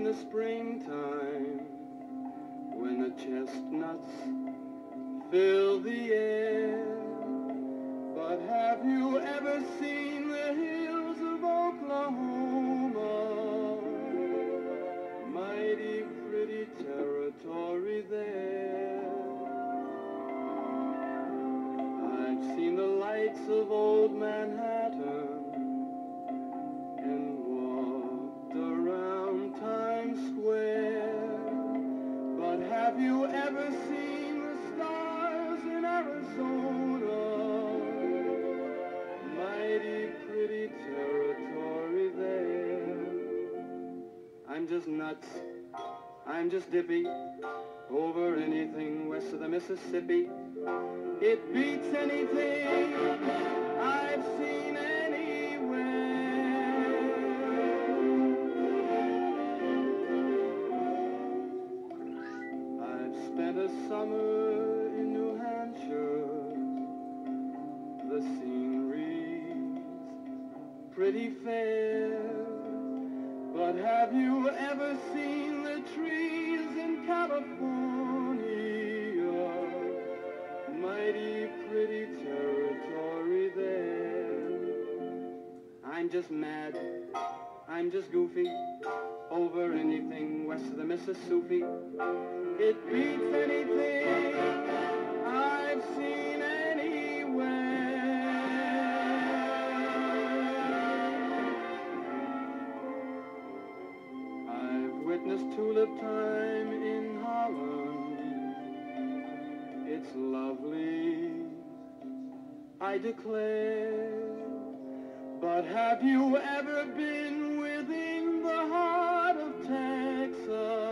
in the springtime, when the chestnuts fill the air. But have you ever seen the hills of Oklahoma? Mighty pretty territory there. I've seen the lights of old Manhattan and walked around Times Square. But have you ever seen the stars in Arizona? Mighty pretty territory there. I'm just nuts, I'm just dippy over anything west of the Mississippi. It beats anything I've seen anywhere. I've spent a summer in New Hampshire. The scenery's pretty fair. But have you ever seen the trees in California? Mighty pretty territory there. I'm just mad, I'm just goofy over anything west of the Mississippi. It beats anything I've seen anywhere. I've witnessed tulip time in Holland. It's lovely, I declare. But have you ever been within the heart of Texas?